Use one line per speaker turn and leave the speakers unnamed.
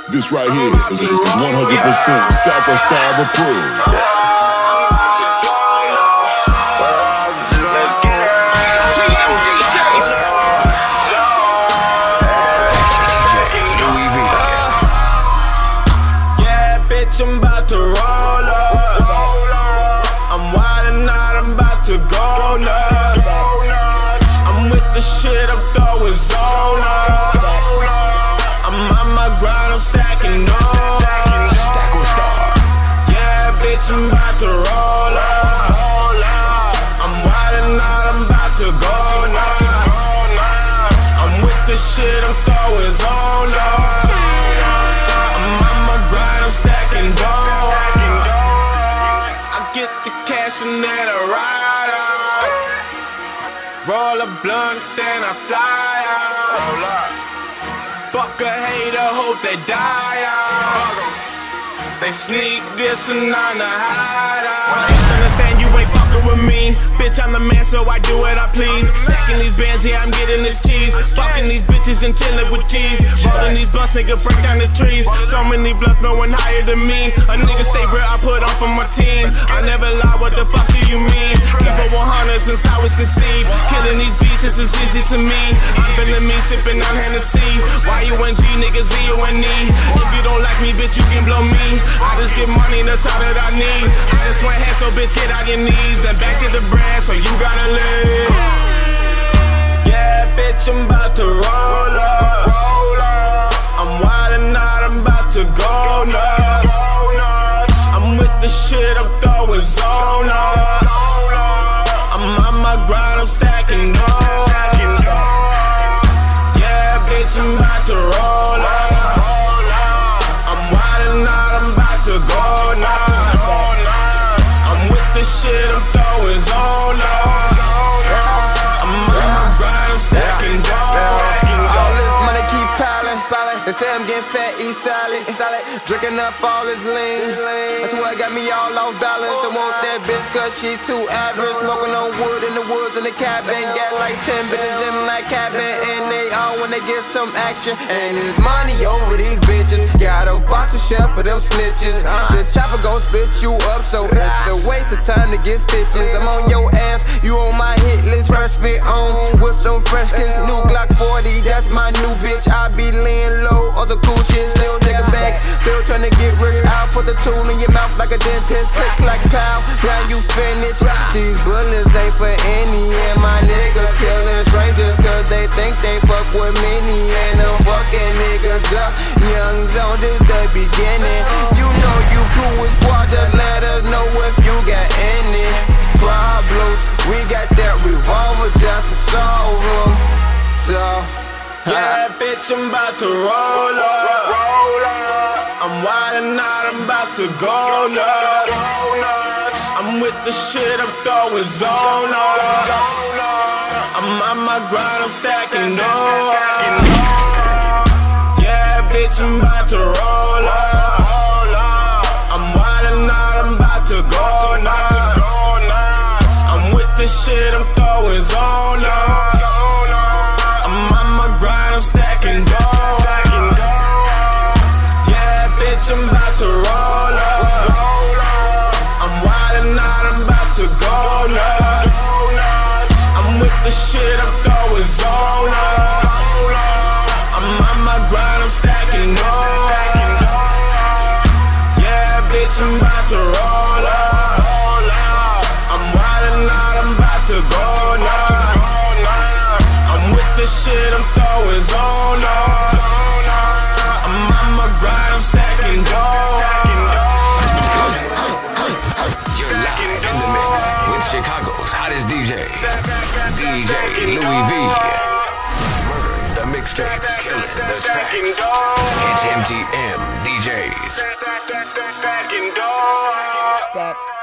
This right here is 100% Stack or Starve approved.
I'm about to roll up. I'm wildin' out, I'm about to go nuts. I'm with the shit, I'm throwing zone up. I'm on my grind, I'm stacking dough.
Stack or Starve.
Yeah, bitch, I'm about to roll up. I'm wildin' out, I'm about to go nuts. I'm with the shit, I'm throwing zone up. And then I ride out, roll a blunt, then I fly out. Fuck a hater, hope they die out. They sneak this and I'm the hideout. Just understand you ain't fucking with me. Bitch, I'm the man, so I do what I please. Stacking these bands, yeah, I'm getting this cheese. Fucking these bitches and chilling with cheese. Rolling these blunts, nigga, break down the trees. So many blunts, no one higher than me. A nigga stay real, I put on for my team. I never lie, what the fuck do you mean? Keep it 100 since I was conceived. Killing these beats, this is easy to me. I'm feeling me, sipping on Hennessy. Y-U-N-G, nigga, Z-O-N-E. If you don't like me, bitch, you can blow me. I just get money, that's all that I need. I just want head, so bitch, get on your knees. Then back to the brand, so you gotta live. Yeah, bitch, I'm about to roll up. I'm wildin' out, I'm about to go nuts. I'm with the shit, I'm throwing zone up. I'm on my grind, I'm stacking dough. Yeah, bitch, I'm about to roll up. To go nuts. I'm with the shit, I'm throwing zone up. I'm on my grind, I'm stacking dough.
All this money keep piling. They say I'm getting fat, eat salad. Drinking up all this lean. That's what got me all off balance. Don't want that bitch cause she too average. Smoking on wood in the woods in the cabin. Got like 10 bitches in my cabin. And they all wanna get some action. And there's money over these bitches. Got a box of shell for them snitches. This chopper gon' split you up, so it's a waste of time to get stitches. I'm on your ass, you on my hit list. First fit on with some fresh kicks. New Glock 40, that's my new bitch. I be laying low on the cool shit. Still nigga bags, still tryna get rich. I'll put the tool in your mouth like a dentist. Click like pow, now you finished. These bullets ain't for any. And my niggas killing strangers cause they think they fuck with many. And them fucking niggas up. Young zone, this the beginning. You know you cool with squad, just let us know if you got any problems. We got that revolver just to solve them. So
yeah, bitch, I'm about to roll up. I'm wildin' out, I'm about to go nuts. I'm with the shit, I'm throwing zone up. I'm on my grind, I'm stacking dough. Yeah, bitch, I'm about to roll up. I'm wildin' out, I'm about to go nuts. I'm with the shit, I'm throwing zone up. I'm on my grind, I'm stacking dough. Yeah, bitch, I'm about to roll up. I'm wildin' out, I'm about to go nuts. I'm with the shit, I'm throwing zone up. I'm on my grind, I'm stacking dough. Yeah, bitch, I'm about to roll up. I'm wildin' out, I'm about to go nuts. I'm with the shit, I'm throwing zone up. I'm on my grind, I'm stacking dough.
You're live in the mix with Chicago's hottest DJ, DJ Louis V. Murdering the mixtapes, killing the tracks. It's MTM DJs.
Stack.